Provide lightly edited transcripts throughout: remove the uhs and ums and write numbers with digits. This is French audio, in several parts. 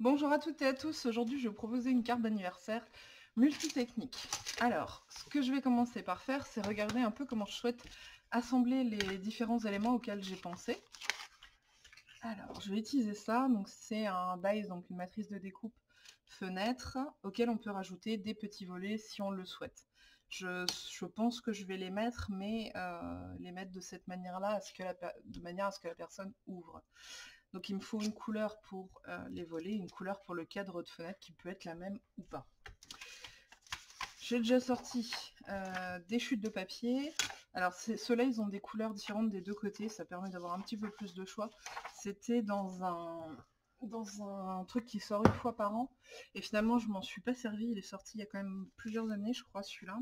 Bonjour à toutes et à tous, aujourd'hui je vais vous proposer une carte d'anniversaire multitechnique. Alors, ce que je vais commencer par faire, c'est regarder un peu comment je souhaite assembler les différents éléments auxquels j'ai pensé. Alors, je vais utiliser ça, donc c'est un dice, donc une matrice de découpe fenêtre, auquel on peut rajouter des petits volets si on le souhaite. Je pense que je vais les mettre, mais les mettre de cette manière-là, de manière à ce que la personne ouvre. Donc il me faut une couleur pour les volets, une couleur pour le cadre de fenêtre qui peut être la même ou pas. J'ai déjà sorti des chutes de papier. Alors ceux-là, ils ont des couleurs différentes des deux côtés, ça permet d'avoir un petit peu plus de choix. C'était dans un truc qui sort une fois par an, et finalement je m'en suis pas servi, il est sorti il y a quand même plusieurs années, je crois, celui-là.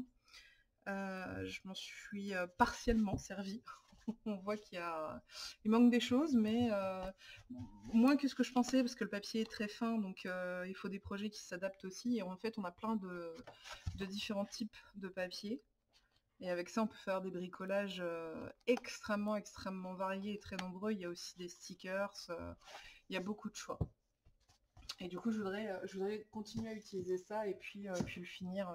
Je m'en suis partiellement servi. On voit qu'il manque des choses, mais moins que ce que je pensais, parce que le papier est très fin, donc il faut des projets qui s'adaptent aussi. Et en fait, on a plein de différents types de papier. Et avec ça, on peut faire des bricolages extrêmement variés et très nombreux. Il y a aussi des stickers, il y a beaucoup de choix. Et du coup, je voudrais continuer à utiliser ça et puis le finir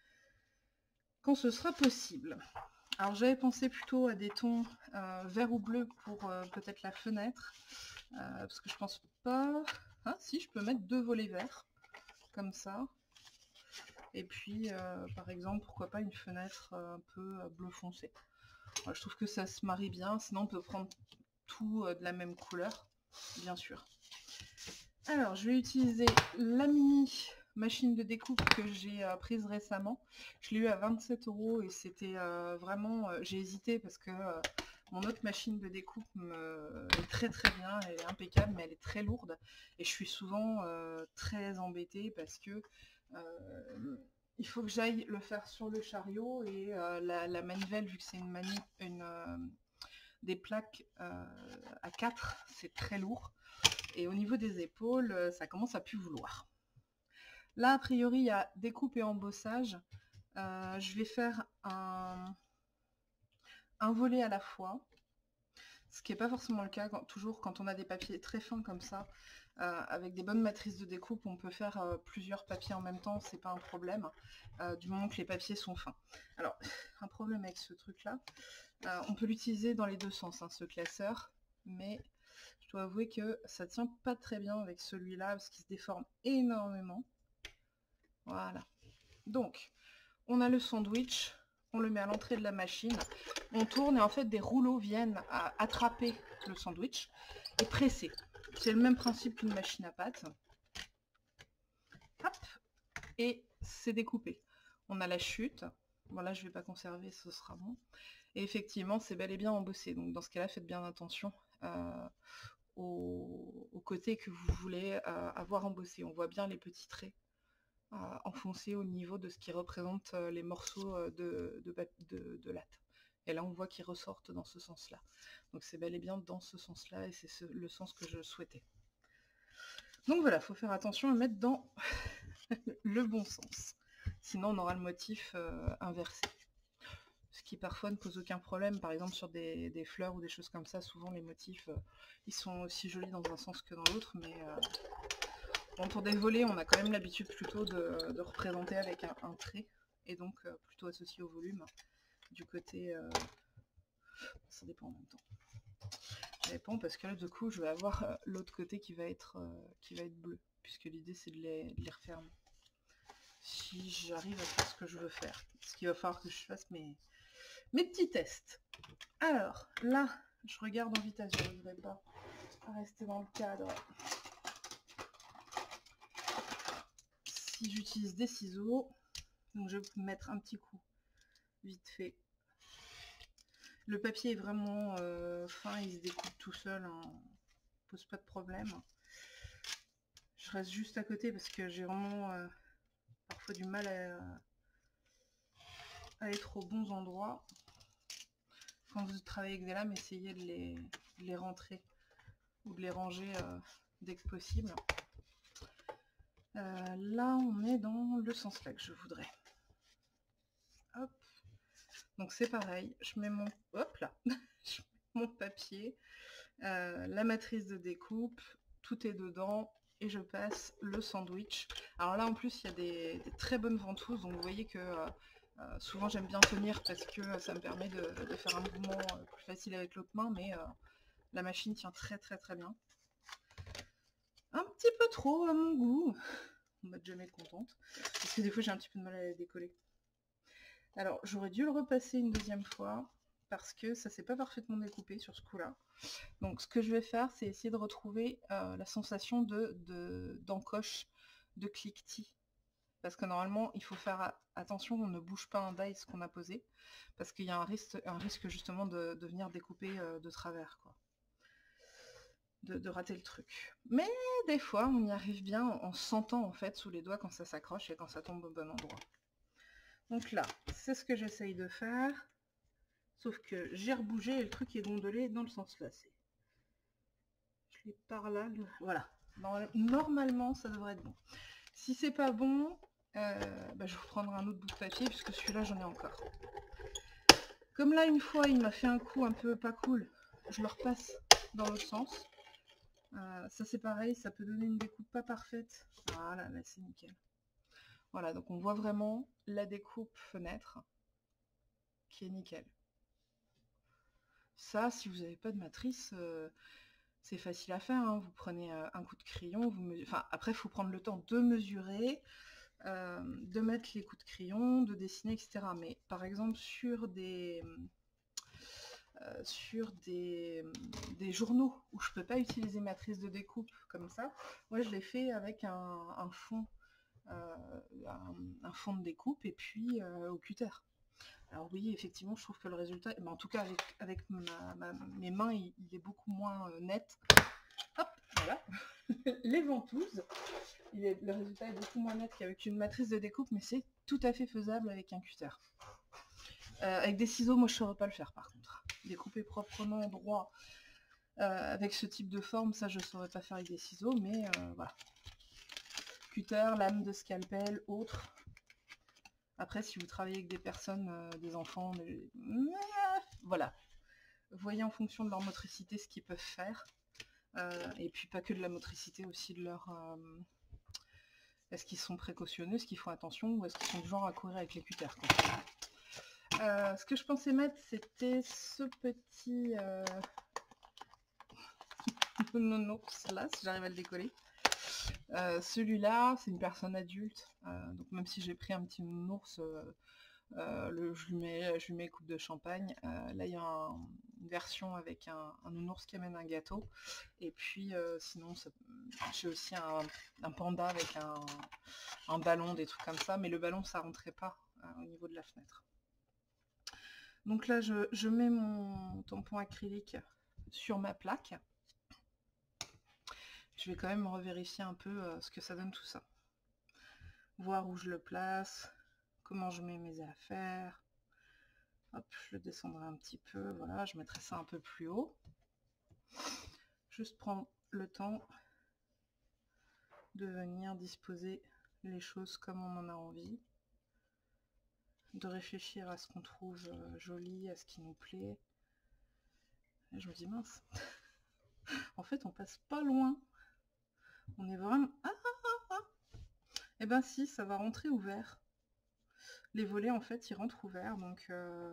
quand ce sera possible. Alors j'avais pensé plutôt à des tons vert ou bleu pour peut-être la fenêtre, parce que je pense pas... Ah si, je peux mettre 2 volets verts, comme ça. Et puis, par exemple, pourquoi pas une fenêtre un peu bleu foncé. Je trouve que ça se marie bien, sinon on peut prendre tout de la même couleur, bien sûr. Alors, je vais utiliser la mini machine de découpe que j'ai prise récemment. Je l'ai eu à 27 € et c'était vraiment... j'ai hésité parce que mon autre machine de découpe est très bien, elle est impeccable, mais elle est très lourde. Et je suis souvent très embêtée parce que il faut que j'aille le faire sur le chariot et la manivelle, vu que c'est des plaques à 4, c'est très lourd. Et au niveau des épaules, ça commence à plus vouloir. Là, a priori, il y a découpe et embossage. Je vais faire un volet à la fois, ce qui n'est pas forcément le cas toujours quand on a des papiers très fins comme ça. Avec des bonnes matrices de découpe, on peut faire plusieurs papiers en même temps, c'est pas un problème, du moment que les papiers sont fins. Alors, un problème avec ce truc-là, on peut l'utiliser dans les deux sens, hein, ce classeur, mais je dois avouer que ça tient pas très bien avec celui-là, parce qu'il se déforme énormément. Voilà. Donc, on a le sandwich, on le met à l'entrée de la machine, on tourne et en fait des rouleaux viennent à attraper le sandwich et presser. C'est le même principe qu'une machine à pâte. Hop, et c'est découpé. On a la chute. Voilà, je ne vais pas conserver, ce sera bon. Et effectivement, c'est bel et bien embossé. Donc dans ce cas-là, faites bien attention au côté que vous voulez avoir embossé. On voit bien les petits traits enfoncés au niveau de ce qui représente les morceaux de latte. Et là, on voit qu'ils ressortent dans ce sens-là. Donc c'est bel et bien dans ce sens-là, et c'est le sens que je souhaitais. Donc voilà, il faut faire attention à mettre dans le bon sens. Sinon, on aura le motif inversé. Ce qui parfois ne pose aucun problème. Par exemple, sur des fleurs ou des choses comme ça, souvent les motifs, ils sont aussi jolis dans un sens que dans l'autre, mais... Bon, pour des volets, on a quand même l'habitude plutôt de représenter avec un trait, et donc plutôt associé au volume. Du côté... ça dépend en même temps. Ça dépend parce que là, du coup, je vais avoir l'autre côté qui va être bleu, puisque l'idée c'est de les refermer. Si j'arrive à faire ce que je veux faire. Ce qu'il va falloir que je fasse mes petits tests. Alors, là, je regarde en vitesse, je ne voudrais pas rester dans le cadre. Si j'utilise des ciseaux, donc je vais mettre un petit coup vite fait. Le papier est vraiment fin, il se découpe tout seul, hein, pose pas de problème. Je reste juste à côté parce que j'ai vraiment parfois du mal à être aux bons endroits. Quand vous travaillez avec des lames, essayez de les rentrer ou de les ranger dès que possible. Là, on est dans le sens là que je voudrais. Hop. Donc c'est pareil, je mets mon... Hop là. Je mets mon papier, la matrice de découpe, tout est dedans, et je passe le sandwich. Alors là en plus il y a des très bonnes ventouses, donc vous voyez que souvent j'aime bien tenir parce que ça me permet de faire un mouvement plus facile avec l'autre main, mais la machine tient très bien. Un petit peu trop à mon goût, on va jamais être contente, parce que des fois j'ai un petit peu de mal à la décoller. Alors j'aurais dû le repasser une deuxième fois, parce que ça s'est pas parfaitement découpé sur ce coup-là. Donc ce que je vais faire, c'est essayer de retrouver la sensation d'encoche, de cliquetis. Parce que normalement, il faut faire attention, on ne bouge pas un dice qu'on a posé, parce qu'il y a un risque justement de venir découper de travers, quoi. De rater le truc. Mais des fois, on y arrive bien en sentant en fait sous les doigts quand ça s'accroche et quand ça tombe au bon endroit. Donc là, c'est ce que j'essaye de faire. Sauf que j'ai rebougé et le truc est gondolé dans le sens là. Je l'ai par là. Voilà. Normalement, ça devrait être bon. Si c'est pas bon, je vais reprendre un autre bout de papier puisque celui-là, j'en ai encore. Comme là, une fois, il m'a fait un coup un peu pas cool, je le repasse dans l'autre sens. Ça c'est pareil, ça peut donner une découpe pas parfaite. Voilà, là c'est nickel. Voilà, donc on voit vraiment la découpe fenêtre qui est nickel. Ça, si vous n'avez pas de matrice, c'est facile à faire, hein. Vous prenez un coup de crayon, enfin après il faut prendre le temps de mesurer, de mettre les coups de crayon, de dessiner, etc. Mais par exemple sur des journaux où je peux pas utiliser matrice de découpe comme ça, moi je l'ai fait avec un fond de découpe et puis au cutter. Alors oui, effectivement, je trouve que le résultat, en tout cas avec mes mains, il est beaucoup moins net. Hop, voilà, les ventouses. Le résultat est beaucoup moins net qu'avec une matrice de découpe, mais c'est tout à fait faisable avec un cutter. Avec des ciseaux, moi je ne saurais pas le faire par contre. Découper proprement droit avec ce type de forme, ça je ne saurais pas faire avec des ciseaux, mais voilà. Cutter, lame de scalpel, autre. Après, si vous travaillez avec des personnes, des enfants, voilà. Voyez en fonction de leur motricité ce qu'ils peuvent faire. Et puis pas que de la motricité, aussi de leur... est-ce qu'ils sont précautionneux, est-ce qu'ils font attention, ou est-ce qu'ils sont du genre à courir avec les cutters, quoi. Ce que je pensais mettre, c'était ce petit... nounours là, si j'arrive à le décoller. Celui-là, c'est une personne adulte, donc même si j'ai pris un petit nounours, je lui mets coupe de champagne. Là, il y a une version avec un nounours qui amène un gâteau. Et puis, sinon, j'ai aussi un panda avec un ballon, des trucs comme ça. Mais le ballon, ça rentrait pas au niveau de la fenêtre. Donc là, je mets mon tampon acrylique sur ma plaque. Je vais quand même revérifier un peu ce que ça donne tout ça. Voir où je le place, comment je mets mes affaires. Hop, je le descendrai un petit peu, voilà, je mettrai ça un peu plus haut. Juste prendre le temps de venir disposer les choses comme on en a envie. De réfléchir à ce qu'on trouve joli, à ce qui nous plaît. Et je me dis mince, en fait on passe pas loin. On est vraiment... Eh ben si, ça va rentrer ouvert. Les volets en fait ils rentrent ouverts, donc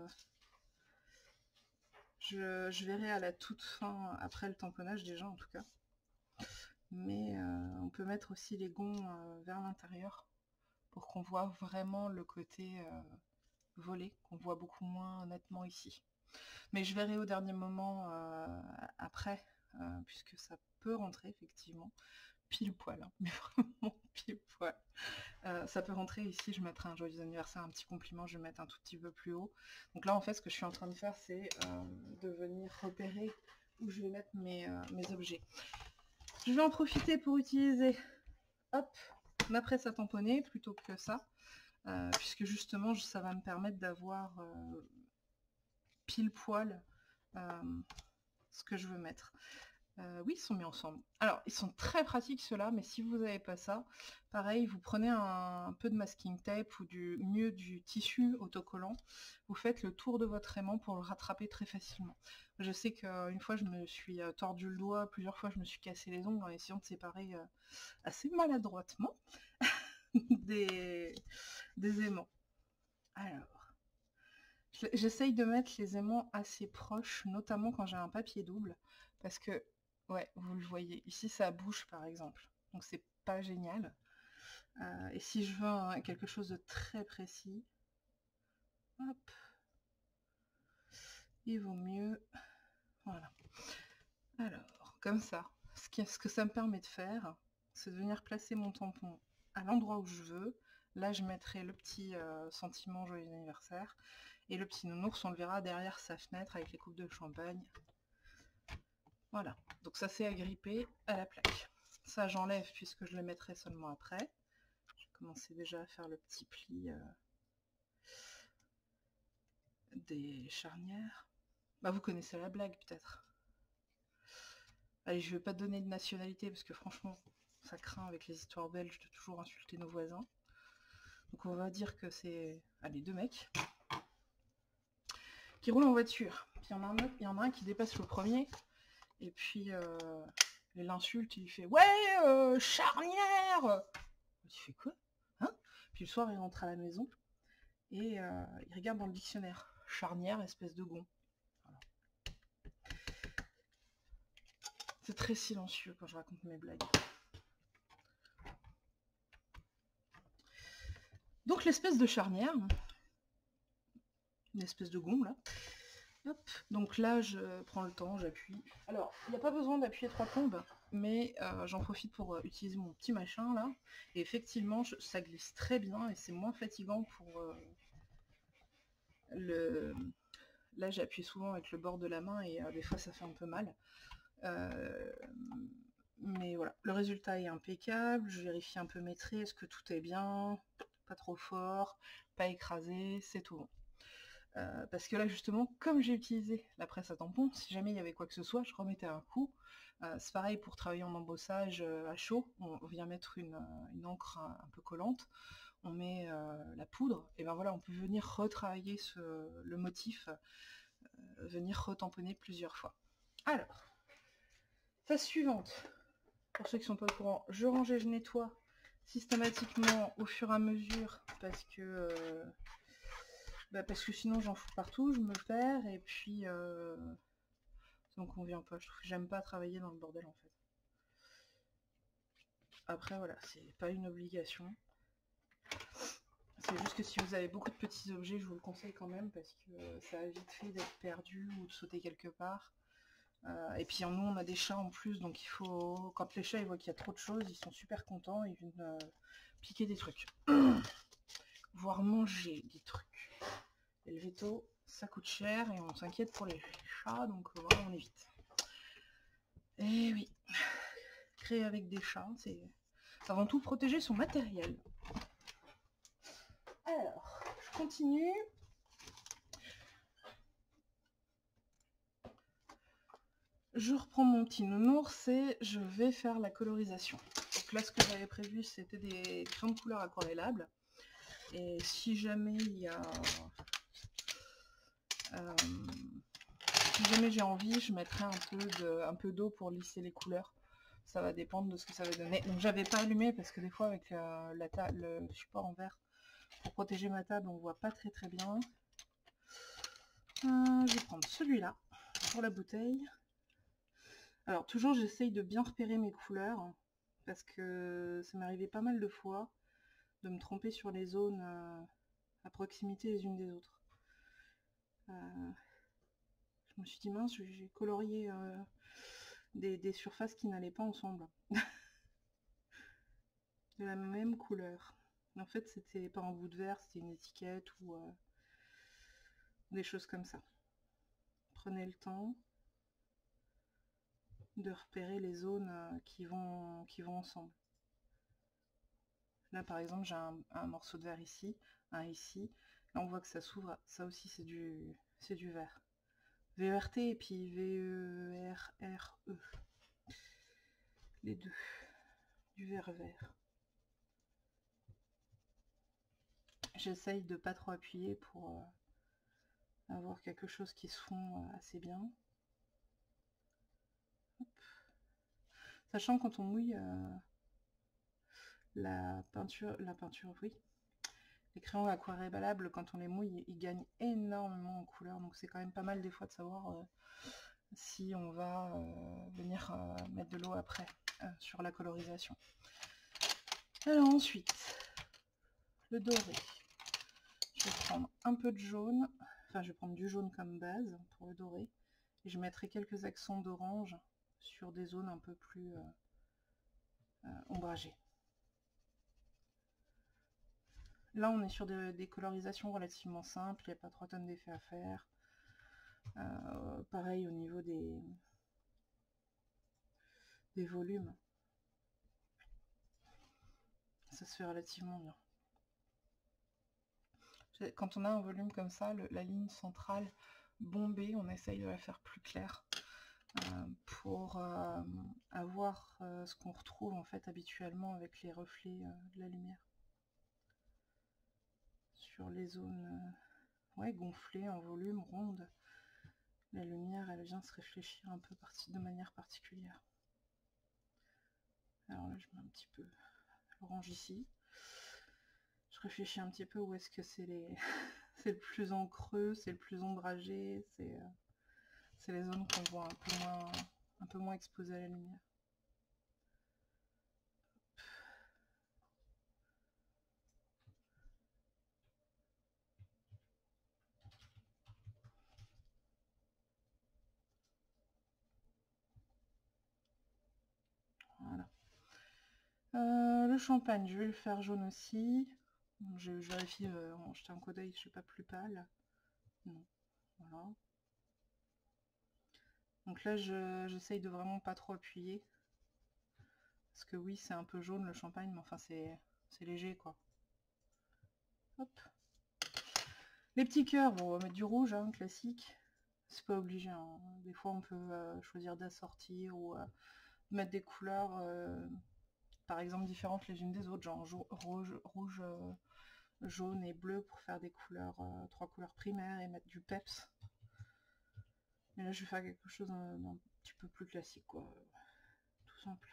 je verrai à la toute fin, après le tamponnage déjà en tout cas. Mais on peut mettre aussi les gonds vers l'intérieur pour qu'on voit vraiment le côté volet, qu'on voit beaucoup moins nettement ici. Mais je verrai au dernier moment après, puisque ça peut rentrer effectivement, pile poil, hein, mais vraiment pile poil. Ça peut rentrer ici, je mettrai un joyeux anniversaire, un petit compliment, je vais mettre un tout petit peu plus haut. Donc là en fait ce que je suis en train de faire c'est de venir repérer où je vais mettre mes objets. Je vais en profiter pour utiliser, hop, ma presse à tamponner plutôt que ça, puisque justement ça va me permettre d'avoir pile poil ce que je veux mettre. Oui, ils sont mis ensemble. Alors, ils sont très pratiques ceux-là, mais si vous n'avez pas ça, pareil, vous prenez un peu de masking tape ou mieux du tissu autocollant, vous faites le tour de votre aimant pour le rattraper très facilement. Je sais qu'une fois, je me suis tordu le doigt, plusieurs fois, je me suis cassé les ongles en essayant de séparer assez maladroitement des, des aimants. Alors, j'essaye de mettre les aimants assez proches, notamment quand j'ai un papier double, parce que, ouais, vous le voyez, ici ça bouge par exemple, donc c'est pas génial. Et si je veux quelque chose de très précis, hop, il vaut mieux, voilà. Alors, comme ça, ce que ça me permet de faire, c'est de venir placer mon tampon à l'endroit où je veux. Là, je mettrai le petit sentiment joyeux anniversaire, et le petit nounours, on le verra derrière sa fenêtre avec les coupes de champagne. Voilà, donc ça c'est agrippé à la plaque. Ça j'enlève puisque je le mettrai seulement après. Je vais commencer déjà à faire le petit pli des charnières. Bah vous connaissez la blague peut-être. Allez, je vais pas donner de nationalité parce que franchement, ça craint avec les histoires belges de toujours insulter nos voisins. Donc on va dire que c'est, allez, deux mecs qui roulent en voiture. Puis il y en a un qui dépasse le premier. Et puis il l'insulte, il fait ouais, charnière. Il fait quoi, hein? Puis le soir il rentre à la maison et il regarde dans le dictionnaire. Charnière, espèce de gond. Voilà. C'est très silencieux quand je raconte mes blagues. Donc l'espèce de charnière, une espèce de gond là. Hop. Donc là je prends le temps, j'appuie. Alors il n'y a pas besoin d'appuyer 3 plombes, mais j'en profite pour utiliser mon petit machin là. Et effectivement ça glisse très bien et c'est moins fatigant pour le... Là j'appuie souvent avec le bord de la main et des fois ça fait un peu mal. Mais voilà, le résultat est impeccable. Je vérifie un peu mes traits, est-ce que tout est bien, pas trop fort, pas écrasé, c'est tout bon. Parce que là justement, comme j'ai utilisé la presse à tampon, si jamais il y avait quoi que ce soit, je remettais un coup. C'est pareil pour travailler en embossage à chaud, on vient mettre une encre un peu collante, on met la poudre, et ben voilà, on peut venir retravailler le motif, venir retamponner plusieurs fois. Alors, phase suivante, pour ceux qui sont pas au courant, je range et je nettoie systématiquement au fur et à mesure parce que sinon j'en fous partout, je me perds et puis ça me convient pas. J'aime pas travailler dans le bordel en fait. Après voilà, c'est pas une obligation. C'est juste que si vous avez beaucoup de petits objets, je vous le conseille quand même parce que ça a vite fait d'être perdu ou de sauter quelque part. Et puis nous on a des chats en plus, donc il faut, quand les chats ils voient qu'il y a trop de choses, ils sont super contents, ils viennent piquer des trucs. Voire manger des trucs. Et le veto, ça coûte cher et on s'inquiète pour les chats, donc voilà, on évite. Et oui, créer avec des chats, c'est avant tout protéger son matériel. Alors, je continue. Je reprends mon petit nounours et je vais faire la colorisation. Donc là, ce que j'avais prévu, c'était des crayons de couleur aquarellables. Et si jamais il y a... si jamais j'ai envie, je mettrai un peu d'eau pour lisser les couleurs. Ça va dépendre de ce que ça va donner. Donc j'avais pas allumé parce que des fois avec le support en verre, pour protéger ma table, on voit pas très bien. Je vais prendre celui-là pour la bouteille. Alors toujours j'essaye de bien repérer mes couleurs parce que ça m'est arrivé pas mal de fois de me tromper sur les zones à proximité les unes des autres. Je me suis dit mince, j'ai colorié des surfaces qui n'allaient pas ensemble. De la même couleur. En fait c'était pas un bout de verre, c'était une étiquette ou des choses comme ça. Prenez le temps de repérer les zones qui vont ensemble. Là par exemple j'ai un morceau de verre ici, un ici. Là on voit que ça s'ouvre, ça aussi c'est du verre. VERT et puis VERRE. les deux, du vert. J'essaye de pas trop appuyer pour avoir quelque chose qui se fond assez bien. Hop. Sachant quand on mouille la peinture, oui, les crayons aquarellables, quand on les mouille, ils gagnent énormément en couleur, donc c'est quand même pas mal des fois de savoir si on va venir mettre de l'eau après sur la colorisation. Alors ensuite, le doré. Je vais prendre un peu de jaune, enfin je vais prendre du jaune comme base pour le doré, et je mettrai quelques accents d'orange sur des zones un peu plus ombragées. Là on est sur des colorisations relativement simples, il n'y a pas 3 tonnes d'effets à faire. Pareil au niveau des volumes. Ça se fait relativement bien. Quand on a un volume comme ça, la ligne centrale bombée, on essaye de la faire plus claire pour avoir ce qu'on retrouve en fait habituellement avec les reflets de la lumière. Sur les zones ouais, gonflées en volume, rondes, la lumière elle vient se réfléchir un peu de manière particulière. Alors là je mets un petit peu l'orange ici. Je réfléchis un petit peu où est-ce que c'est c'est le plus en creux, c'est le plus ombragé, c'est les zones qu'on voit un peu moins exposées à la lumière. Voilà. Le champagne, je vais le faire jaune aussi. Je vérifie en jetant un coup d'œil, je ne suis pas plus pâle. Non. Voilà. Donc là, j'essaye de vraiment pas trop appuyer. Parce que oui, c'est un peu jaune le champagne, mais enfin, c'est léger, quoi. Hop. Les petits cœurs, bon, on va mettre du rouge, hein, classique. C'est pas obligé, hein. Des fois, on peut choisir d'assortir ou mettre des couleurs, par exemple, différentes les unes des autres, genre rouge, jaune et bleu pour faire des couleurs, 3 couleurs primaires et mettre du peps. Mais là je vais faire quelque chose d'un petit peu plus classique quoi, tout simple.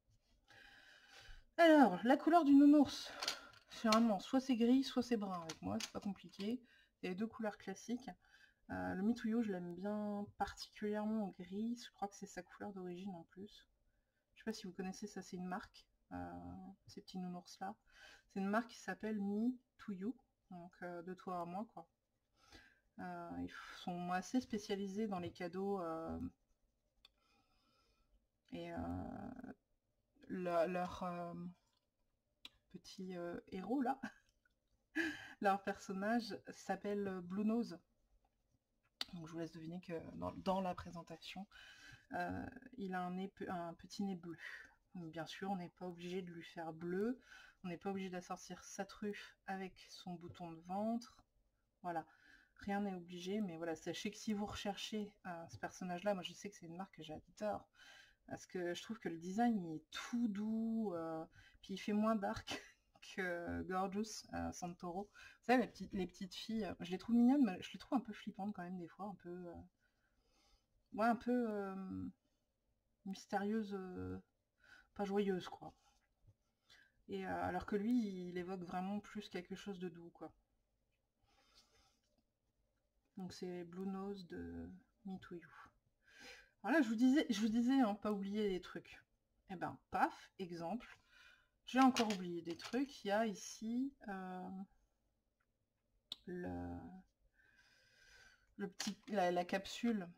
Alors, la couleur du nounours, généralement soit c'est gris, soit c'est brun avec moi, c'est pas compliqué. Il y a les 2 couleurs classiques. Le Mituyu je l'aime bien particulièrement en gris, je crois que c'est sa couleur d'origine en plus. Je sais pas si vous connaissez ça, c'est une marque, ces petits nounours là. C'est une marque qui s'appelle Mituyu, donc de toi à moi quoi. Ils sont assez spécialisés dans les cadeaux et leur petit héros là, leur personnage s'appelle Blue Nose. Donc je vous laisse deviner que dans la présentation, il a un petit nez bleu. Donc, bien sûr, on n'est pas obligé de lui faire bleu, on n'est pas obligé d'assortir sa truffe avec son bouton de ventre. Voilà, rien n'est obligé, mais voilà, sachez que si vous recherchez ce personnage-là, moi je sais que c'est une marque que j'adore, parce que je trouve que le design il est tout doux, puis il fait moins dark que Gorgeous Santoro. Vous savez, les petites filles, je les trouve mignonnes, mais je les trouve un peu flippantes quand même des fois, un peu, ouais, un peu mystérieuses, pas joyeuses quoi. Et alors que lui, il évoque vraiment plus quelque chose de doux quoi. Donc c'est Blue Nose de Mituyu. Alors là, je vous disais, hein, pas oublier des trucs. Et ben, paf, exemple. J'ai encore oublié des trucs. Il y a ici la capsule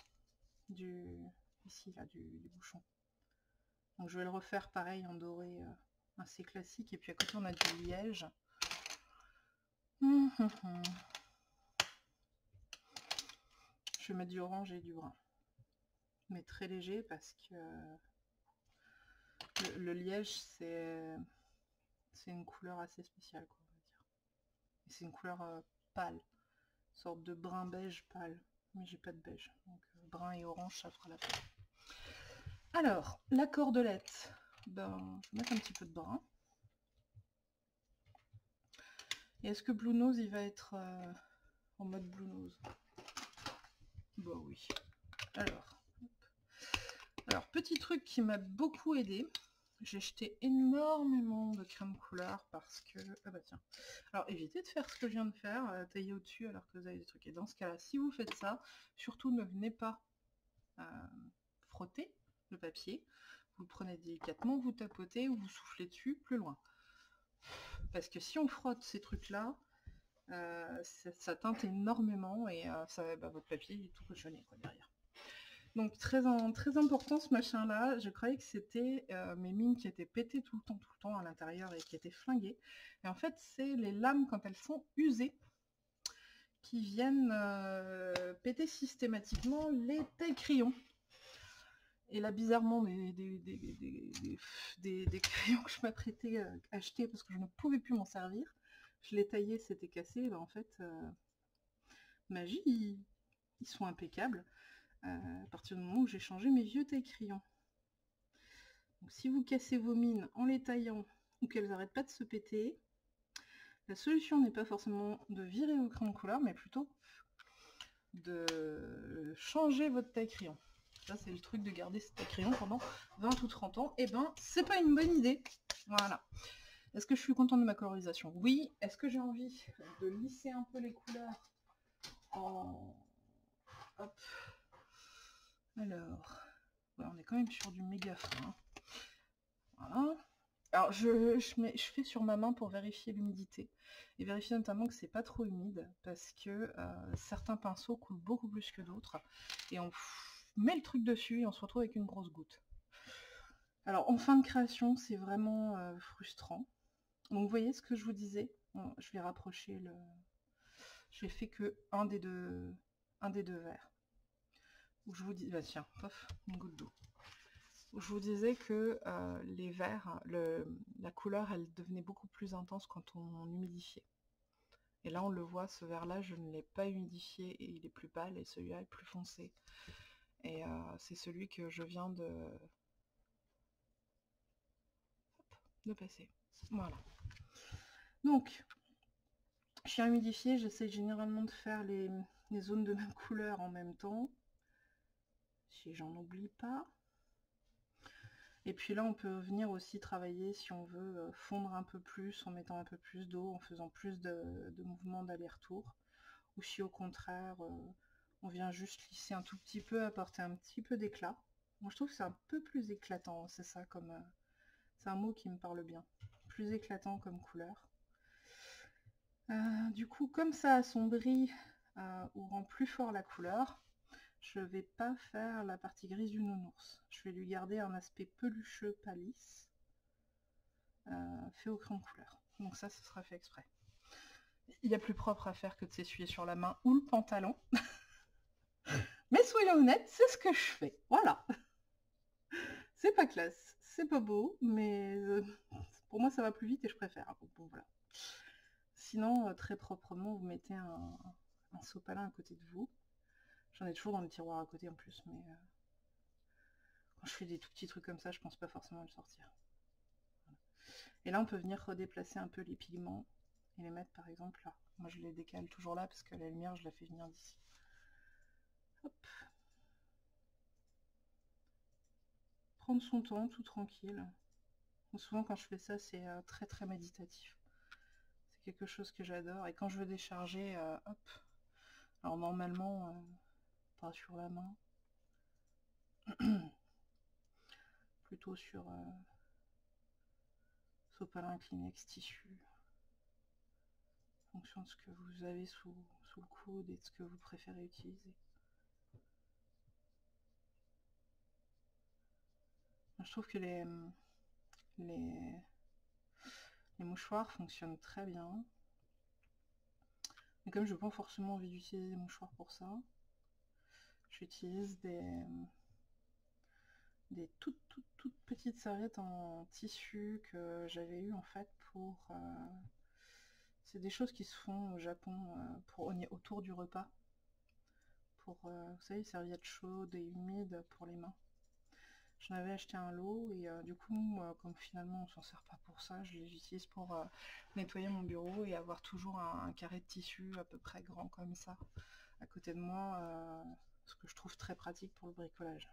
ici, là, du bouchon. Donc je vais le refaire pareil en doré assez classique. Et puis à côté, on a du liège. Je vais mettre du orange et du brun. Mais très léger parce que le liège, c'est une couleur assez spéciale, quoi, on va dire. Et c'est une couleur pâle, une sorte de brun beige pâle. Mais j'ai pas de beige. Donc brun et orange, ça fera l'affaire. Alors, la cordelette, ben, je vais mettre un petit peu de brun. Et est-ce que Blue Nose, il va être en mode Blue Nose? Bah oui. Alors, petit truc qui m'a beaucoup aidé, j'ai jeté énormément de crème couleur parce que... Ah bah tiens. Alors, évitez de faire ce que je viens de faire, tailler au-dessus alors que vous avez des trucs. Et dans ce cas-là, si vous faites ça, surtout ne venez pas frotter le papier. Vous le prenez délicatement, vous tapotez ou vous soufflez dessus plus loin. Parce que si on frotte ces trucs-là, ça teinte énormément et votre papier il est tout cochonné quoi, derrière. Donc très important ce machin là, je croyais que c'était mes mines qui étaient pétées tout le temps à l'intérieur et qui étaient flinguées. Et en fait c'est les lames quand elles sont usées qui viennent péter systématiquement les tailles-crayons. Et là bizarrement des crayons que je m'apprêtais à acheter parce que je ne pouvais plus m'en servir, je les taillais, c'était cassé, ben en fait magie, ils sont impeccables. À partir du moment où j'ai changé mes vieux taille-crayons. Donc si vous cassez vos mines en les taillant ou qu'elles n'arrêtent pas de se péter, la solution n'est pas forcément de virer vos crayons de couleur, mais plutôt de changer votre taille-crayon. Ça c'est le truc de garder ce taille-crayon pendant 20 ou 30 ans, et ben c'est pas une bonne idée. Voilà. Est-ce que je suis contente de ma colorisation? Oui. Est-ce que j'ai envie de lisser un peu les couleurs en... Hop. Alors, ouais, on est quand même sur du méga fin. Hein. Voilà. Alors, je fais sur ma main pour vérifier l'humidité. Et vérifier notamment que c'est pas trop humide, parce que certains pinceaux coulent beaucoup plus que d'autres. Et on met le truc dessus et on se retrouve avec une grosse goutte. Alors, en fin de création, c'est vraiment frustrant. Donc, vous voyez ce que je vous disais? Bon, je vais rapprocher le... J'ai fait que un des deux verres. Où je vous dis... Bah tiens, pof, une goutte d'eau. Je vous disais que les verts, la couleur, elle devenait beaucoup plus intense quand on humidifiait. Et là, on le voit, ce vert-là, je ne l'ai pas humidifié et il est plus pâle, et celui-là est plus foncé. Et c'est celui que je viens de passer. Voilà. Donc, je suis humidifié, j'essaie généralement de faire les zones de même couleur en même temps. Si j'en oublie pas. Et puis là, on peut venir aussi travailler, si on veut, fondre un peu plus, en mettant un peu plus d'eau, en faisant plus de mouvements d'aller-retour. Ou si au contraire, on vient juste lisser un tout petit peu, apporter un petit peu d'éclat. Moi, je trouve que c'est un peu plus éclatant, c'est ça, comme... c'est un mot qui me parle bien. Plus éclatant comme couleur. Du coup, comme ça assombrit ou rend plus fort la couleur, je ne vais pas faire la partie grise du nounours. Je vais lui garder un aspect pelucheux, pas lisse, fait au crayon de couleur. Donc ça, ce sera fait exprès. Il y a plus propre à faire que de s'essuyer sur la main ou le pantalon. Mais soyons honnêtes, c'est ce que je fais. Voilà. C'est pas classe, c'est pas beau, mais pour moi ça va plus vite et je préfère. Bon, voilà. Sinon, très proprement, vous mettez un sopalin à côté de vous. J'en ai toujours dans le tiroir à côté en plus, mais quand je fais des tout petits trucs comme ça, je pense pas forcément à le sortir. Voilà. Et là, on peut venir redéplacer un peu les pigments et les mettre par exemple là. Moi, je les décale toujours là parce que la lumière, je la fais venir d'ici. Hop. Prendre son temps, tout tranquille. Souvent, quand je fais ça, c'est très très méditatif. C'est quelque chose que j'adore. Et quand je veux décharger, hop. Alors normalement, pas sur la main. Plutôt sur sopalin, Kleenex, tissu. En fonction de ce que vous avez sous le coude et de ce que vous préférez utiliser. Je trouve que les mouchoirs fonctionnent très bien. Mais comme je n'ai pas forcément envie d'utiliser des mouchoirs pour ça, j'utilise des toutes petites serviettes en tissu que j'avais eu en fait pour... c'est des choses qui se font au Japon autour du repas. Pour, vous savez, serviettes chaudes et humides pour les mains. J'en avais acheté un lot et du coup, comme finalement on s'en sert pas pour ça, je les utilise pour nettoyer mon bureau et avoir toujours un carré de tissu à peu près grand comme ça à côté de moi, ce que je trouve très pratique pour le bricolage.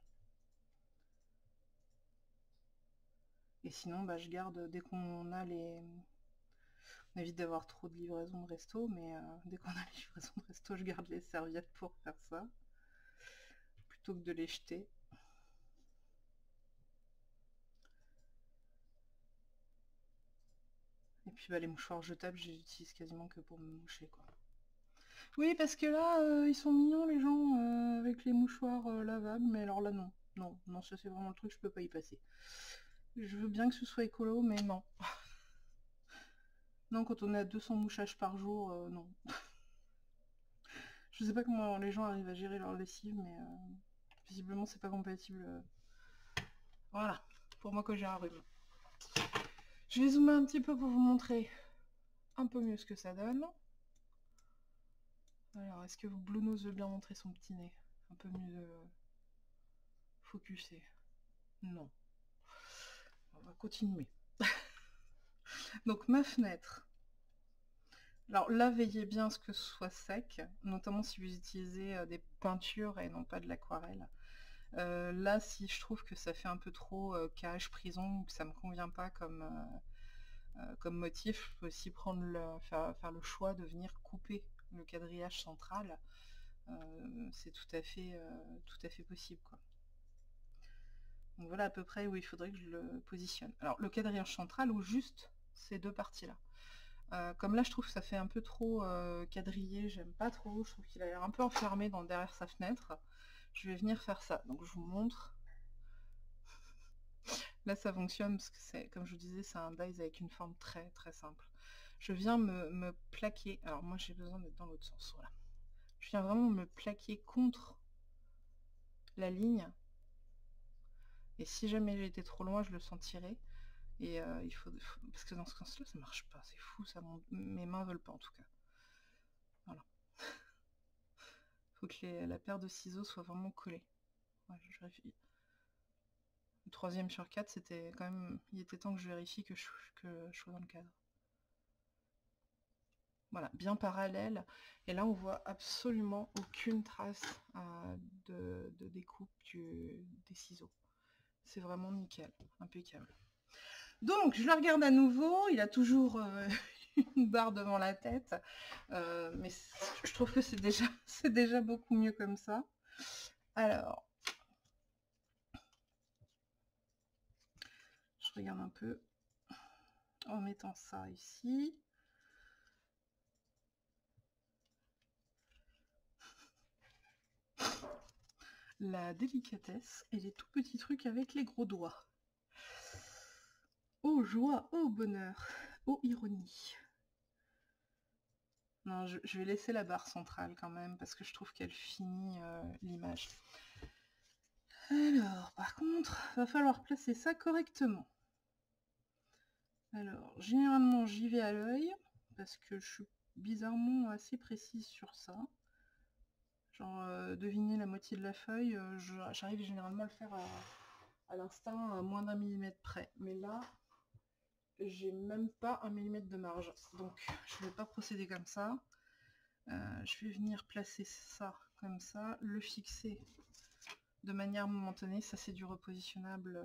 Et sinon, bah, je garde dès qu'on a les... On évite d'avoir trop de livraisons de resto, mais dès qu'on a les livraisons de resto, je garde les serviettes pour faire ça, plutôt que de les jeter. Et puis bah, les mouchoirs jetables, je les utilise quasiment que pour me moucher, quoi. Oui, parce que là, ils sont mignons les gens avec les mouchoirs lavables, mais alors là non. Non, non, ça c'est vraiment le truc, je peux pas y passer. Je veux bien que ce soit écolo, mais non. Non, quand on est à 200 mouchages par jour, non. Je sais pas comment les gens arrivent à gérer leur lessive, mais visiblement c'est pas compatible. Voilà, pour moi quand j'ai un rhume. Je vais zoomer un petit peu pour vous montrer un peu mieux ce que ça donne. Alors, est-ce que Blue Nose veut bien montrer son petit nez? Un peu mieux focusé. Non. On va continuer. Donc ma fenêtre. Alors là, veillez bien à ce que ce soit sec, notamment si vous utilisez des peintures et non pas de l'aquarelle. Là, si je trouve que ça fait un peu trop cage, prison, ou que ça me convient pas comme motif, je peux aussi faire le choix de venir couper le quadrillage central. C'est tout à fait possible, quoi. Donc voilà à peu près où il faudrait que je le positionne. Alors le quadrillage central ou juste ces deux parties-là. Comme là je trouve que ça fait un peu trop quadrillé, j'aime pas trop, je trouve qu'il a l'air un peu enfermé derrière sa fenêtre. Je vais venir faire ça, donc je vous montre. Là ça fonctionne parce que c'est, comme je vous disais, c'est un dies avec une forme très très simple. Je viens me plaquer, alors moi j'ai besoin d'être dans l'autre sens, voilà. Je viens vraiment me plaquer contre la ligne, et si jamais j'étais trop loin je le sentirais. Et il faut... Parce que dans ce sens-là, ça marche pas, c'est fou, ça mes mains veulent pas en tout cas. Voilà. Faut que la paire de ciseaux soit vraiment collée. Ouais, je vérifie. Le 3e sur 4, c'était quand même... Il était temps que je vérifie que je sois dans le cadre. Voilà, bien parallèle. Et là, on voit absolument aucune trace de découpe des ciseaux. C'est vraiment nickel, impeccable. Donc, je le regarde à nouveau, il a toujours une barre devant la tête, mais je trouve que c'est déjà beaucoup mieux comme ça. Alors, je regarde un peu en mettant ça ici. La délicatesse et les tout petits trucs avec les gros doigts. Oh joie, oh bonheur, oh ironie. Non, je vais laisser la barre centrale quand même, parce que je trouve qu'elle finit l'image. Alors, par contre, va falloir placer ça correctement. Alors, généralement, j'y vais à l'œil, parce que je suis bizarrement assez précise sur ça. Genre, deviner la moitié de la feuille, j'arrive généralement à le faire à l'instinct, à moins d'1 millimètre près. Mais là, j'ai même pas 1 millimètre de marge. Donc, je vais pas procéder comme ça. Je vais venir placer ça comme ça, le fixer de manière momentanée. Ça, c'est du repositionnable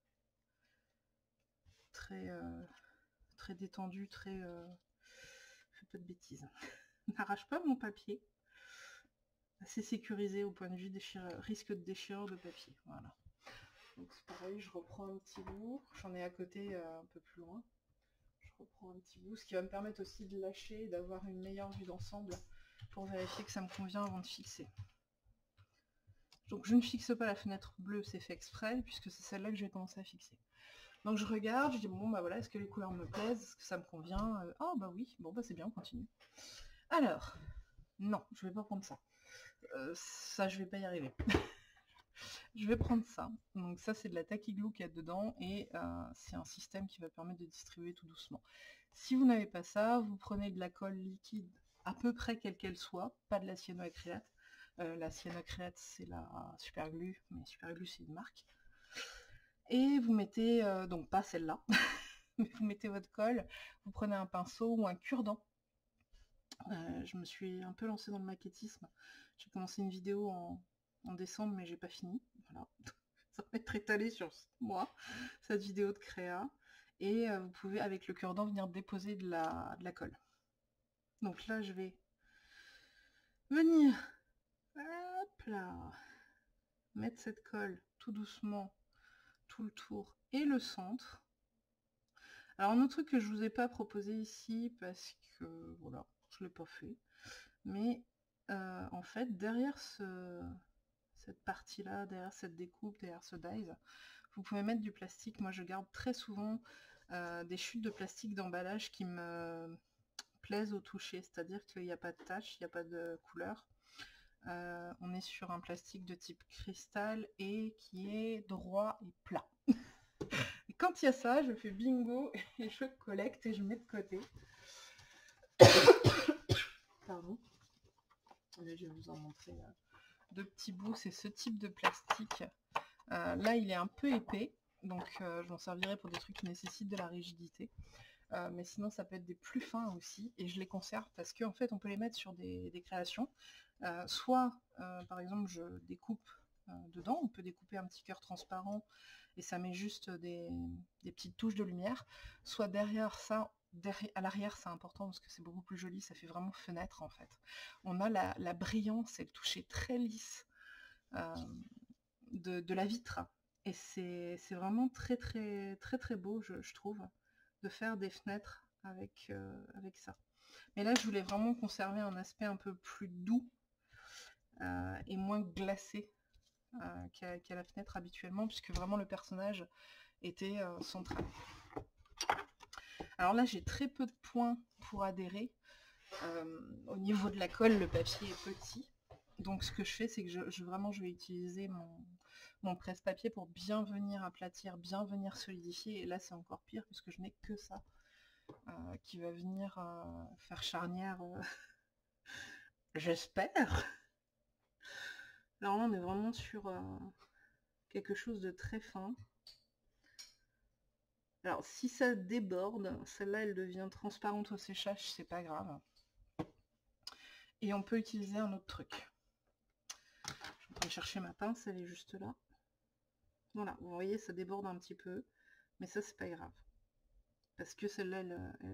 très détendu, très... fais pas de bêtises. N'arrache pas mon papier. Assez sécurisé au point de vue risque de déchirure de papier. Voilà. Donc c'est pareil, je reprends un petit bout. J'en ai à côté un peu plus loin. Je reprends un petit bout, ce qui va me permettre aussi de lâcher et d'avoir une meilleure vue d'ensemble pour vérifier que ça me convient avant de fixer. Donc je ne fixe pas la fenêtre bleue, c'est fait exprès, puisque c'est celle-là que je vais commencer à fixer. Donc je regarde, je dis bon bah voilà, est-ce que les couleurs me plaisent, est-ce que ça me convient? Oh bah oui, bon bah c'est bien, on continue. Alors, non, je vais pas prendre ça. Ça je vais pas y arriver. Je vais prendre ça. Donc ça c'est de la tacky glue qu'il y a dedans et c'est un système qui va permettre de distribuer tout doucement. Si vous n'avez pas ça, vous prenez de la colle liquide à peu près quelle qu'elle soit, pas de la cyanoacrylate. La cyanoacrylate c'est la Superglue, mais Superglue c'est une marque. Et vous mettez, donc pas celle-là, mais vous mettez votre colle, vous prenez un pinceau ou un cure-dent. Je me suis un peu lancée dans le maquettisme. J'ai commencé une vidéo en décembre, mais j'ai pas fini. Voilà. Ça va être étalé sur 6 mois, cette vidéo de créa. Et vous pouvez, avec le cure-dent, venir déposer de la colle. Donc là, je vais venir, hop là, mettre cette colle tout doucement, tout le tour et le centre. Alors un autre truc que je vous ai pas proposé ici, parce que voilà, je l'ai pas fait, mais en fait, derrière cette partie-là, derrière cette découpe, derrière ce dies, vous pouvez mettre du plastique. Moi, je garde très souvent des chutes de plastique d'emballage qui me plaisent au toucher, c'est-à-dire qu'il n'y a pas de tache, il n'y a pas de couleur. On est sur un plastique de type cristal et qui est droit et plat. Et quand il y a ça, je fais bingo et je collecte et je mets de côté. Pardon. Là, je vais vous en montrer deux petits bouts. C'est ce type de plastique. Là, il est un peu épais, donc je m'en servirai pour des trucs qui nécessitent de la rigidité. Mais sinon, ça peut être des plus fins aussi, et je les conserve parce qu'en fait, on peut les mettre sur des créations. Soit, par exemple, je découpe dedans, on peut découper un petit cœur transparent, et ça met juste des petites touches de lumière. Soit derrière ça, à l'arrière, c'est important parce que c'est beaucoup plus joli, ça fait vraiment fenêtre en fait. On a la brillance et le toucher très lisse de la vitre. Et c'est vraiment très beau, je trouve, de faire des fenêtres avec ça. Mais là, je voulais vraiment conserver un aspect un peu plus doux et moins glacé qu'à la fenêtre habituellement, puisque vraiment le personnage était central. Alors là, j'ai très peu de points pour adhérer. Au niveau de la colle, le papier est petit. Donc ce que je fais, c'est que vraiment je vais utiliser mon presse-papier pour bien venir aplatir, bien venir solidifier. Et là, c'est encore pire puisque je n'ai que ça qui va venir faire charnière, j'espère. Alors là, on est vraiment sur quelque chose de très fin. Alors, si ça déborde, celle-là, elle devient transparente au séchage, c'est pas grave. Et on peut utiliser un autre truc. Je suis en train de chercher ma pince, elle est juste là. Voilà, vous voyez, ça déborde un petit peu, mais ça, c'est pas grave. Parce que celle-là,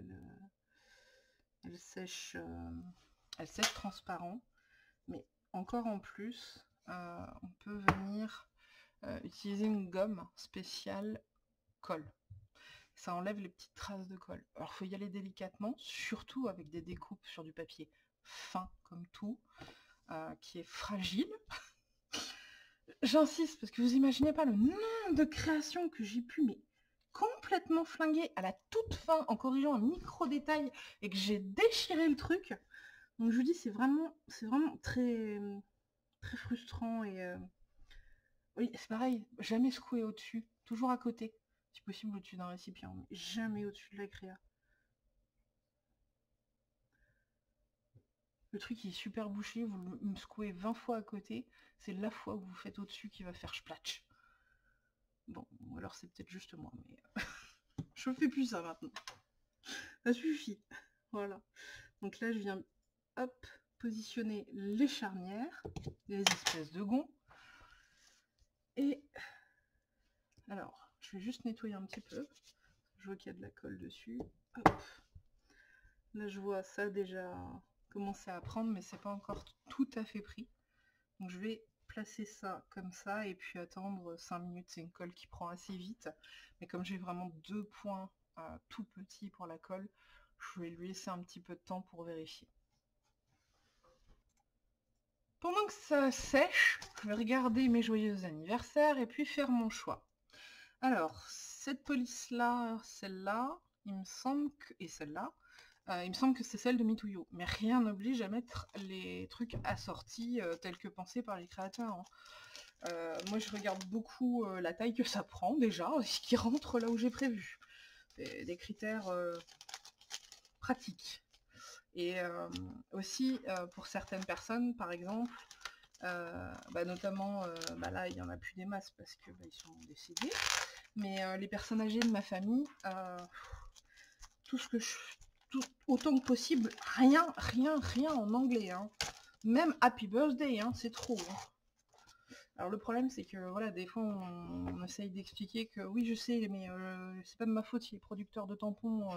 elle sèche transparent. Mais encore en plus, on peut venir utiliser une gomme spéciale colle. Ça enlève les petites traces de colle. Alors, il faut y aller délicatement, surtout avec des découpes sur du papier fin comme tout, qui est fragile. J'insiste, parce que vous imaginez pas le nombre de créations que j'ai pu mais complètement flinguer à la toute fin en corrigeant un micro-détail et que j'ai déchiré le truc. Donc je vous dis, c'est vraiment très frustrant et... Oui, c'est pareil, jamais secouer au-dessus, toujours à côté, si possible au-dessus d'un récipient, mais jamais au-dessus de la créa. Le truc il est super bouché, vous me secouez 20 fois à côté, c'est la fois où vous faites au-dessus qui va faire splatch. Bon, ou alors c'est peut-être juste moi, mais je fais plus ça maintenant. Ça suffit. Voilà. Donc là, je viens, hop, positionner les charnières, les espèces de gonds. Et alors, je vais juste nettoyer un petit peu. Je vois qu'il y a de la colle dessus. Hop. Là, je vois ça déjà commencer à prendre, mais c'est pas encore tout à fait pris. Donc je vais placer ça comme ça et puis attendre 5 minutes. C'est une colle qui prend assez vite, mais comme j'ai vraiment 2 points tout petits pour la colle, je vais lui laisser un petit peu de temps pour vérifier. Pendant que ça sèche, je vais regarder mes joyeux anniversaires et puis faire mon choix. Alors, cette police là, celle-là, il me semble que... et celle-là, il me semble que c'est celle de Mituyo, mais rien n'oblige à mettre les trucs assortis tels que pensés par les créateurs. Hein. Moi je regarde beaucoup la taille que ça prend déjà, ce qui rentre là où j'ai prévu. Des critères pratiques. Et aussi pour certaines personnes par exemple, notamment là il n'y en a plus des masses parce que ils sont décédés. mais les personnes âgées de ma famille, tout ce que je... autant que possible, rien en anglais, hein. Même Happy Birthday, hein, c'est trop. Hein. Alors le problème c'est que voilà, des fois on essaye d'expliquer que oui je sais, mais c'est pas de ma faute si les producteurs de tampons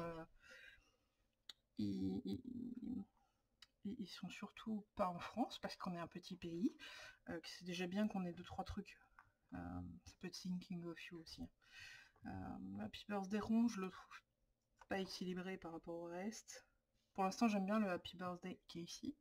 ils sont surtout pas en France parce qu'on est un petit pays, que c'est déjà bien qu'on ait 2-3 trucs. Ça peut être Thinking of You aussi. Happy Birthday rond, je le trouve pas équilibré par rapport au reste. Pour l'instant j'aime bien le Happy Birthday qui est ici.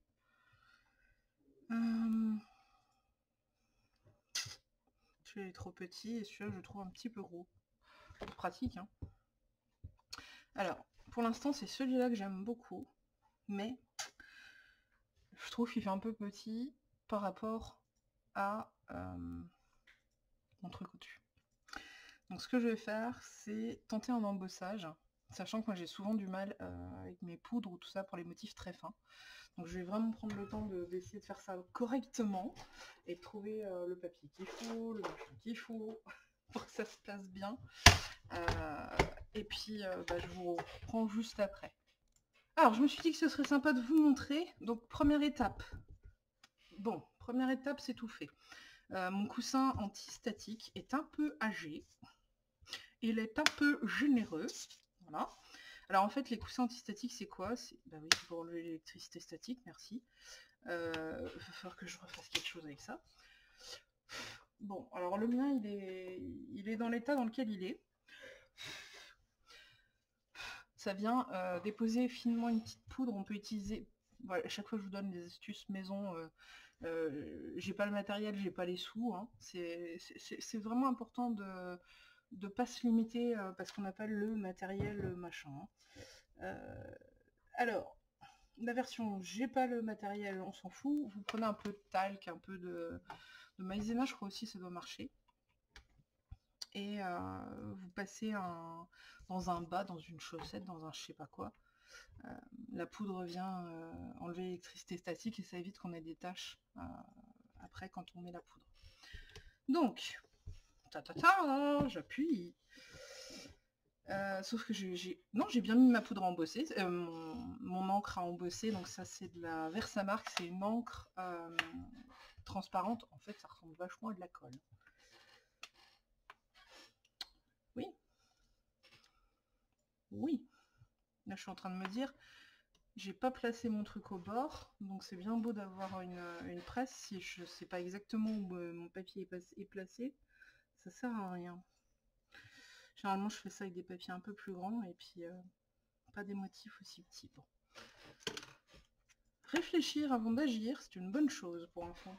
Celui-là est trop petit et celui-là je le trouve un petit peu gros. C'est pratique, hein. Alors, pour l'instant c'est celui-là que j'aime beaucoup, mais je trouve qu'il fait un peu petit par rapport à mon truc au-dessus. Donc ce que je vais faire, c'est tenter un embossage, sachant que moi j'ai souvent du mal avec mes poudres ou tout ça pour les motifs très fins. Donc je vais vraiment prendre le temps d'essayer de faire ça correctement et de trouver le papier qu'il faut, le machin qu'il faut, pour que ça se passe bien. Et puis je vous reprends juste après. Alors je me suis dit que ce serait sympa de vous montrer. Donc première étape. Bon, première étape, c'est tout fait. Mon coussin anti-statique est un peu âgé. Il est un peu généreux. Voilà. Alors en fait, les coussins antistatiques, c'est quoi? Bah oui, c'est pour enlever l'électricité statique, merci. Il va falloir que je refasse quelque chose avec ça. Bon, alors le mien, il est dans l'état dans lequel il est. Ça vient déposer finement une petite poudre. On peut utiliser... Voilà, à chaque fois, je vous donne des astuces maison. J'ai pas le matériel, j'ai pas les sous. Hein. C'est vraiment important de ne pas se limiter parce qu'on n'a pas le matériel machin. Hein. Alors, la version j'ai pas le matériel, on s'en fout. Vous prenez un peu de talc, un peu de maïzena, je crois aussi ça doit marcher. Et vous passez dans un bas, dans une chaussette, dans un je sais pas quoi. La poudre vient enlever l'électricité statique et ça évite qu'on ait des taches après quand on met la poudre. Donc, j'appuie. Sauf que j'ai bien mis ma poudre à embosser, mon encre à embosser, donc ça c'est de la Versamark, c'est une encre transparente, en fait ça ressemble vachement à de la colle. Oui. Oui. Là je suis en train de me dire, j'ai pas placé mon truc au bord, donc c'est bien beau d'avoir une presse, si je sais pas exactement où mon papier est placé, ça sert à rien. Généralement je fais ça avec des papiers un peu plus grands et puis pas des motifs aussi petits. Bon. Réfléchir avant d'agir, c'est une bonne chose pour enfants.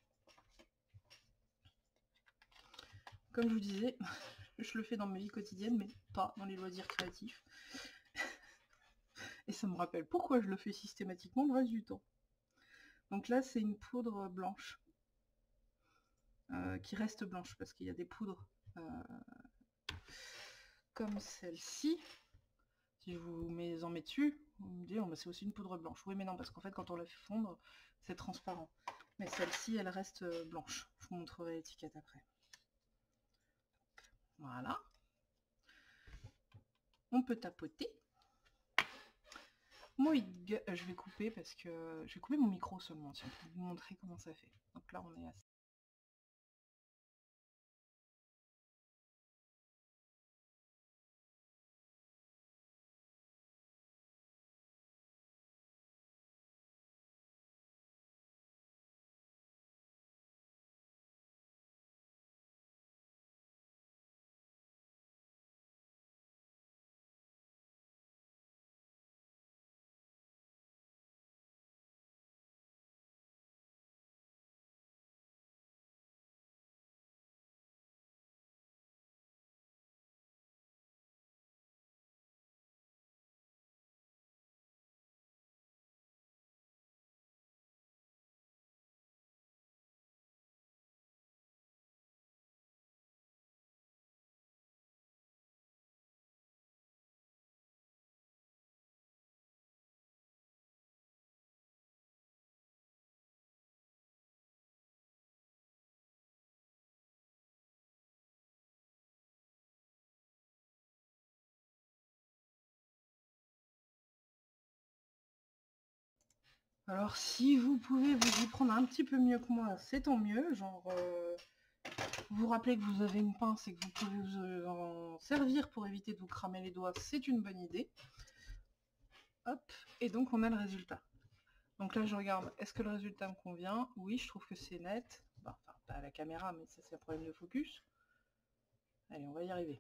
Comme je vous disais, je le fais dans ma vie quotidienne, mais pas dans les loisirs créatifs. Et ça me rappelle pourquoi je le fais systématiquement le reste du temps. Donc là, c'est une poudre blanche. Qui reste blanche, parce qu'il y a des poudres comme celle-ci. Si je vous en mets dessus, vous me dites, oh, bah, c'est aussi une poudre blanche. Oui, mais non, parce qu'en fait, quand on la fait fondre, c'est transparent. Mais celle-ci, elle reste blanche. Je vous montrerai l'étiquette après. Voilà. On peut tapoter. Moïg, je vais couper parce que je vais couper mon micro seulement, si on peut vous montrer comment ça fait. Donc là, on est à Alors si vous pouvez vous y prendre un petit peu mieux que moi, c'est tant mieux. Genre, vous vous rappelez que vous avez une pince et que vous pouvez vous en servir pour éviter de vous cramer les doigts, c'est une bonne idée. Hop, et donc on a le résultat. Donc là je regarde, est-ce que le résultat me convient? Oui, je trouve que c'est net. Bah, enfin, pas à la caméra, mais ça c'est un problème de focus. Allez, on va y arriver.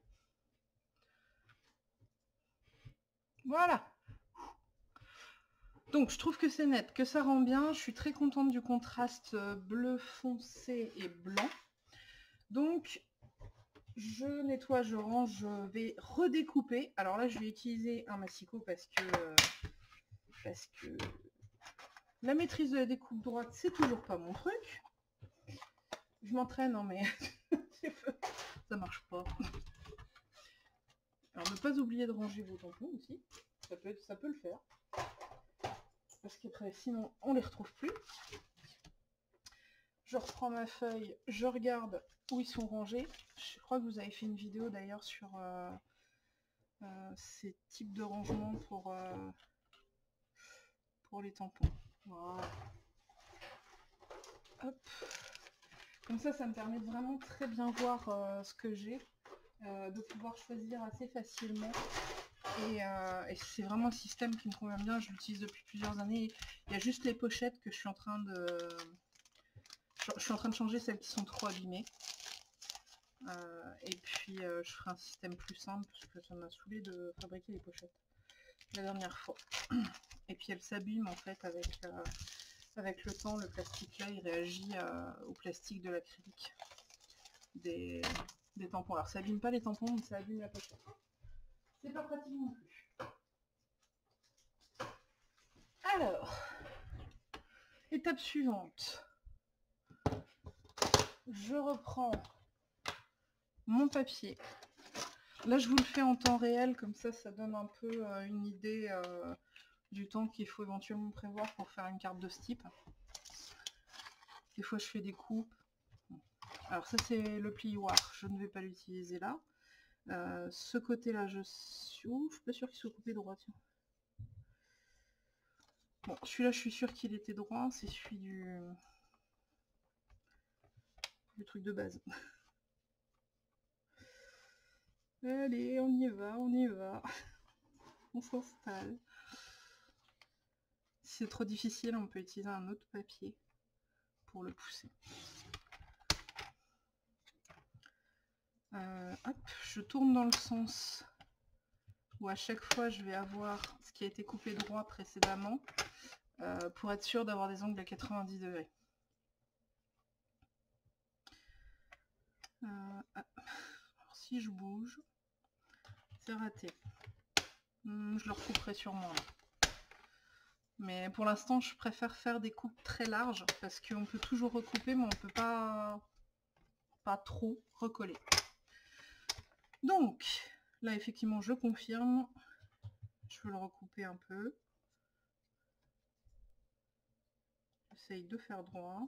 Voilà. Donc je trouve que c'est net, que ça rend bien. Je suis très contente du contraste bleu foncé et blanc. Donc je nettoie, je range, je vais redécouper. Alors là je vais utiliser un massicot parce que la maîtrise de la découpe droite c'est toujours pas mon truc. Je m'entraîne, hein, mais ça marche pas. Alors ne pas oublier de ranger vos tampons aussi, ça peut le faire. Parce qu'après sinon on les retrouve plus. Je reprends ma feuille, je regarde où ils sont rangés. Je crois que vous avez fait une vidéo d'ailleurs sur ces types de rangements pour les tampons. Voilà. Hop. Comme ça me permet de vraiment très bien voir ce que j'ai, de pouvoir choisir assez facilement. Et c'est vraiment un système qui me convient bien, je l'utilise depuis plusieurs années. Il y a juste les pochettes que je suis en train de... Je suis en train de changer celles qui sont trop abîmées. Et puis je ferai un système plus simple parce que ça m'a saoulé de fabriquer les pochettes la dernière fois. Et puis elles s'abîment en fait avec le temps. Le plastique là il réagit au plastique de l'acrylique des tampons. Alors ça abîme pas les tampons mais ça abîme la pochette. C'est pas pratique non plus. Alors, étape suivante. Je reprends mon papier. Là, je vous le fais en temps réel, comme ça donne un peu une idée du temps qu'il faut éventuellement prévoir pour faire une carte de ce type. Des fois, je fais des coupes. Alors ça, c'est le plioir. Je ne vais pas l'utiliser là. Ce côté-là, je suis pas sûre qu'il soit coupé droit. Tiens. Bon, celui-là, je suis sûre qu'il était droit. C'est celui du truc de base. Allez, on y va, on y va. On s'installe. Si c'est trop difficile, on peut utiliser un autre papier pour le pousser. Hop, je tourne dans le sens où à chaque fois je vais avoir ce qui a été coupé droit précédemment pour être sûr d'avoir des angles à 90 degrés. Alors si je bouge, c'est raté. Je le recouperai sûrement là. Mais pour l'instant, je préfère faire des coupes très larges parce qu'on peut toujours recouper, mais on ne peut pas trop recoller. Donc, là, effectivement, je confirme. Je veux le recouper un peu. J'essaye de faire droit.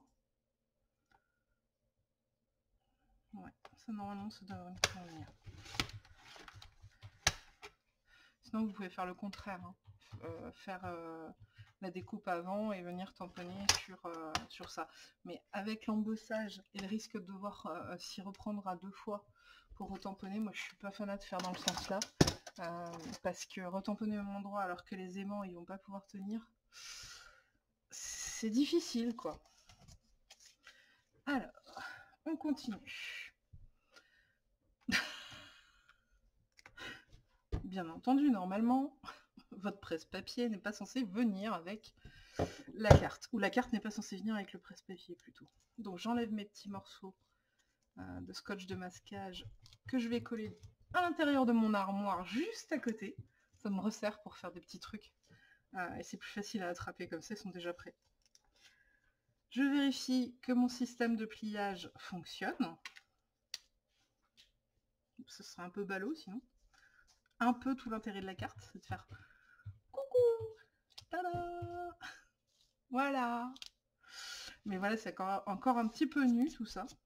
Ouais, ça normalement, ça devrait me convenir. Sinon, vous pouvez faire le contraire. Hein. Faire la découpe avant et venir tamponner sur ça. Mais avec l'embossage et le risque de devoir s'y reprendre à 2 fois pour retamponner, moi je suis pas fanat de faire dans le sens là. Parce que retamponner au même endroit alors que les aimants ils vont pas pouvoir tenir, c'est difficile quoi. Alors, on continue. Bien entendu, normalement, votre presse-papier n'est pas censé venir avec la carte, ou la carte n'est pas censée venir avec le presse-papier plutôt. Donc j'enlève mes petits morceaux de scotch de masquage que je vais coller à l'intérieur de mon armoire juste à côté. Ça me resserre pour faire des petits trucs. Et c'est plus facile à attraper comme ça, ils sont déjà prêts. Je vérifie que mon système de pliage fonctionne. Ce serait un peu ballot sinon. Un peu tout l'intérêt de la carte, c'est de faire coucou, tada, voilà. Mais voilà, c'est encore un petit peu nu tout ça.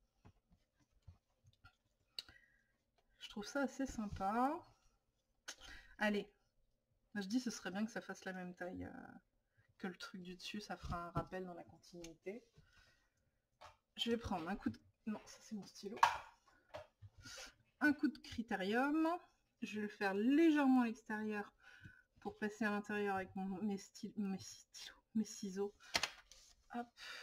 Je trouve ça assez sympa. Allez, je dis ce serait bien que ça fasse la même taille que le truc du dessus, ça fera un rappel dans la continuité. Je vais prendre un coup de... Non, ça c'est mon stylo. Un coup de critérium. Je vais le faire légèrement à l'extérieur pour passer à l'intérieur avec mes ciseaux. Hop.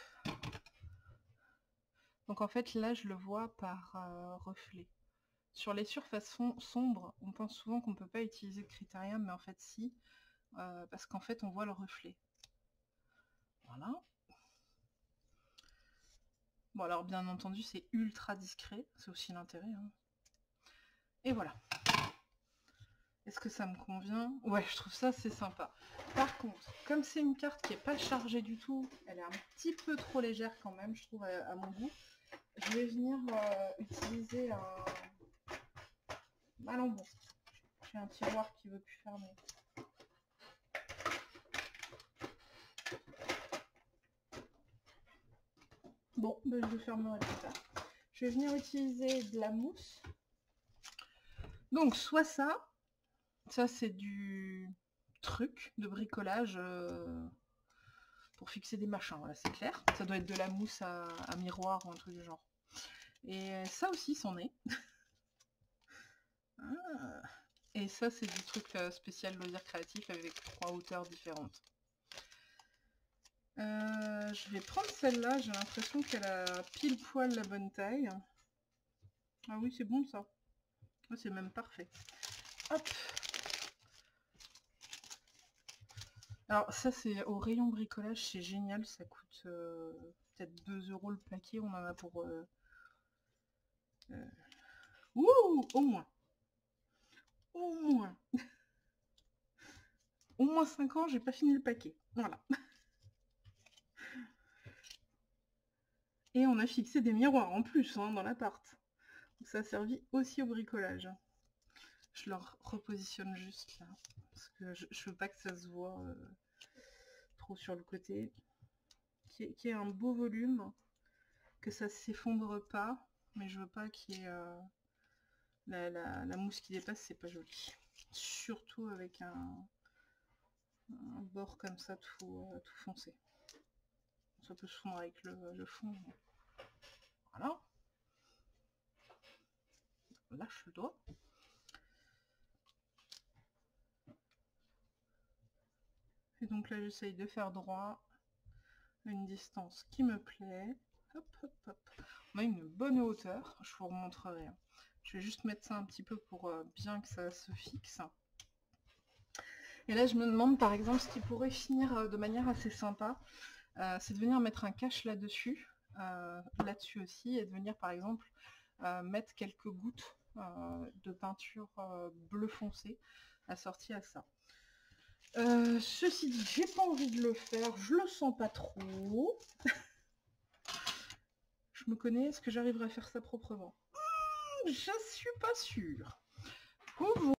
Donc en fait là je le vois par reflet. Sur les surfaces sombres, on pense souvent qu'on ne peut pas utiliser le critérium, mais en fait si, parce qu'en fait on voit le reflet. Voilà. Bon alors bien entendu c'est ultra discret, c'est aussi l'intérêt. Hein. Et voilà. Est-ce que ça me convient? Ouais, je trouve ça c'est sympa. Par contre, comme c'est une carte qui n'est pas chargée du tout, elle est un petit peu trop légère quand même, je trouve, à mon goût. Je vais venir utiliser un malambon. J'ai un tiroir qui veut plus fermer. Bon, ben je le fermerai plus tard. Je vais venir utiliser de la mousse. Donc, soit ça c'est du truc de bricolage pour fixer des machins, voilà, c'est clair. Ça doit être de la mousse à miroir ou un truc du genre. Et ça aussi, c'en est. Ah. Et ça, c'est du truc spécial loisir créatif avec 3 hauteurs différentes. Je vais prendre celle-là, j'ai l'impression qu'elle a pile poil la bonne taille. Ah oui, c'est bon ça. Oh, c'est même parfait. Hop. Alors ça c'est au rayon bricolage, c'est génial, ça coûte peut-être 2 € le paquet, on en a pour... Ouh, au moins. Au moins. Au moins 5 ans, j'ai pas fini le paquet. Voilà. Et on a fixé des miroirs en plus hein, dans l'appart. Ça a servi aussi au bricolage. Je le repositionne juste là. Parce que je veux pas que ça se voit trop sur le côté. Qui est un beau volume. Que ça s'effondre pas. Mais je veux pas qu'il y ait la mousse qui dépasse, c'est pas joli. Surtout avec un bord comme ça tout foncé. Ça peut se fondre avec le fond. Voilà. Lâche le doigt. Et donc là, j'essaye de faire droit à une distance qui me plaît. Hop, hop, hop. On a une bonne hauteur. Je vous remontrerai. Je vais juste mettre ça un petit peu pour bien que ça se fixe. Et là, je me demande, par exemple, ce qui pourrait finir de manière assez sympa, c'est de venir mettre un cache là-dessus, là-dessus aussi, et de venir, par exemple, mettre quelques gouttes de peinture bleu foncé assorties à ça. Ceci dit, j'ai pas envie de le faire, je le sens pas trop. Je me connais, est-ce que j'arriverai à faire ça proprement? Je suis pas sûre. Pour vous